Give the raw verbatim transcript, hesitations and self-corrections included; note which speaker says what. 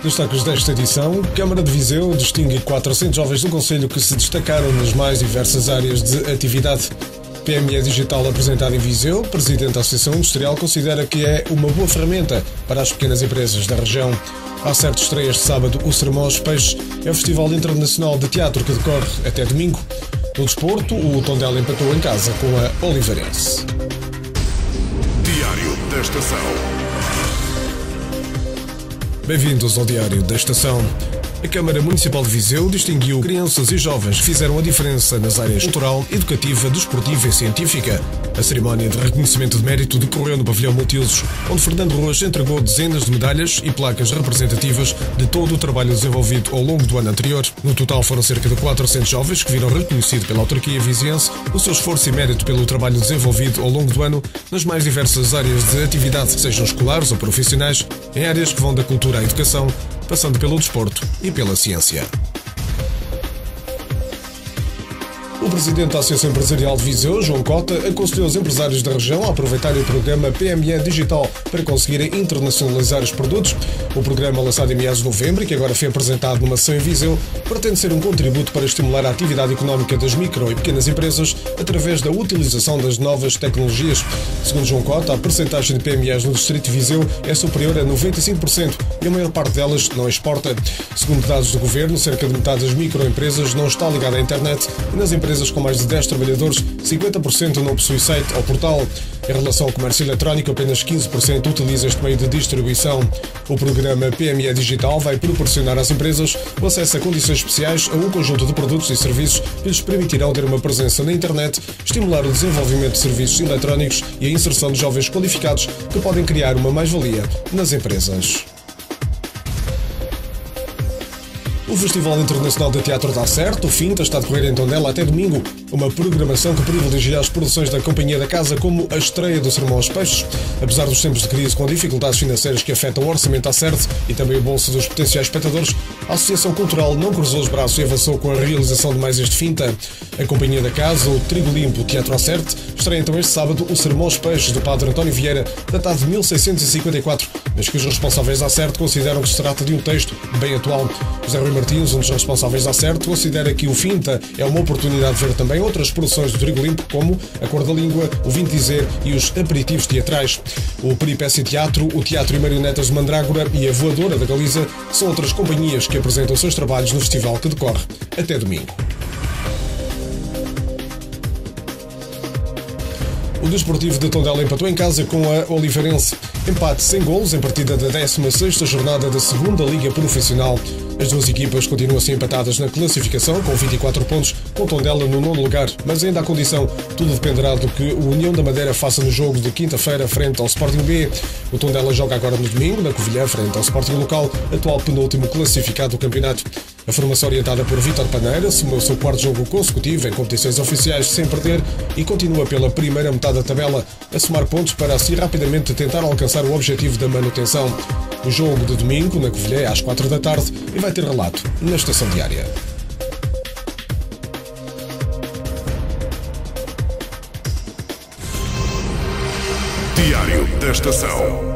Speaker 1: Destaques desta edição: Câmara de Viseu distingue quatrocentos jovens do concelho que se destacaram nas mais diversas áreas de atividade. P M E Digital apresentado em Viseu, presidente da Associação Industrial considera que é uma boa ferramenta para as pequenas empresas da região. Há certo estreia este sábado o Sermão aos Peixes, é o Festival Internacional de Teatro que decorre até domingo. No desporto, o Tondela empatou em casa com a Oliveirense.
Speaker 2: Diário da Estação.
Speaker 1: Bem-vindos ao Diário da Estação. A Câmara Municipal de Viseu distinguiu crianças e jovens que fizeram a diferença nas áreas cultural, educativa, desportiva e científica. A cerimónia de reconhecimento de mérito decorreu no pavilhão multiusos, onde Fernando Ruas entregou dezenas de medalhas e placas representativas de todo o trabalho desenvolvido ao longo do ano anterior. No total foram cerca de quatrocentos jovens que viram reconhecido pela autarquia viziense o seu esforço e mérito pelo trabalho desenvolvido ao longo do ano nas mais diversas áreas de atividade, sejam escolares ou profissionais, em áreas que vão da cultura à educação, passando pelo desporto e pela ciência. O presidente da Associação Empresarial de Viseu, João Cota, aconselhou os empresários da região a aproveitarem o programa P M E Digital para conseguirem internacionalizar os produtos. O programa, lançado em meados de novembro e que agora foi apresentado numa sessão em Viseu, pretende ser um contributo para estimular a atividade económica das micro e pequenas empresas através da utilização das novas tecnologias. Segundo João Cota, a percentagem de P M Es no distrito de Viseu é superior a noventa e cinco por cento e a maior parte delas não exporta. Segundo dados do governo, cerca de metade das microempresas não está ligada à internet e nas empresas com mais de dez trabalhadores, cinquenta por cento não possui site ou portal. Em relação ao comércio eletrónico, apenas quinze por cento utiliza este meio de distribuição. O programa P M E Digital vai proporcionar às empresas o acesso a condições especiais a um conjunto de produtos e serviços que lhes permitirão ter uma presença na internet, estimular o desenvolvimento de serviços eletrónicos e a inserção de jovens qualificados que podem criar uma mais-valia nas empresas. O Festival Internacional de Teatro dá certo, o FINTA está a decorrer em Tondela até domingo, uma programação que privilegia as produções da Companhia da Casa como a estreia do Sermão aos Peixes. Apesar dos tempos de crise com dificuldades financeiras que afetam o orçamento à CERT e também o bolso dos potenciais espectadores, a Associação Cultural não cruzou os braços e avançou com a realização de mais este FINTA. A Companhia da Casa, o Trigo Limpo Teatro à CERT, estreia então este sábado o Sermão aos Peixes do Padre António Vieira, datado de mil seiscentos e cinquenta e quatro, mas que os responsáveis da CERT consideram que se trata de um texto bem atual. José Rui Martins, um dos responsáveis da CERT, considera que o FINTA é uma oportunidade de ver também outras produções do Trigo Limpo, como A Cor da Língua, O Vinho Dizer e os aperitivos teatrais. O Peripécia Teatro, o Teatro e Marionetas de Mandrágora e a Voadora da Galiza são outras companhias que apresentam seus trabalhos no festival que decorre até domingo. O Desportivo de Tondela empatou em casa com a Oliveirense. Empate sem golos em partida da décima sexta jornada da segunda Liga Profissional. As duas equipas continuam assim empatadas na classificação com vinte e quatro pontos, com Tondela no nono lugar, mas ainda há condição. Tudo dependerá do que o União da Madeira faça no jogo de quinta-feira frente ao Sporting B. O Tondela joga agora no domingo, na Covilhã, frente ao Sporting local, atual penúltimo classificado do campeonato. A formação orientada por Vítor Paneira somou o seu quarto jogo consecutivo em competições oficiais sem perder e continua pela primeira metade da tabela a somar pontos para assim rapidamente tentar alcançar o objetivo da manutenção. O jogo de domingo, na Covilhã, é às quatro da tarde e vai ter relato na Estação Diária.
Speaker 2: Diário da Estação.